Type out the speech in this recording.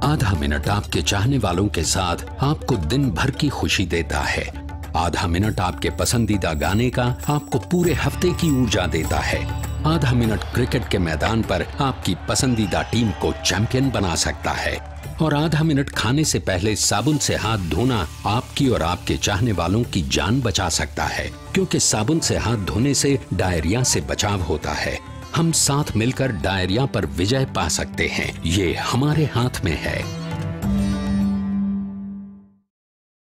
आधा मिनट आपके चाहने वालों के साथ आपको दिन भर की खुशी देता है। आधा मिनट आपके पसंदीदा गाने का आपको पूरे हफ्ते की ऊर्जा देता है। आधा मिनट क्रिकेट के मैदान पर आपकी पसंदीदा टीम को चैंपियन बना सकता है। और आधा मिनट खाने से पहले साबुन से हाथ धोना आपकी और आपके चाहने वालों की जान बचा सकता है, क्योंकि साबुन से हाथ धोने से डायरिया से बचाव होता है। हम साथ मिलकर डायरिया पर विजय पा सकते हैं। ये हमारे हाथ में है।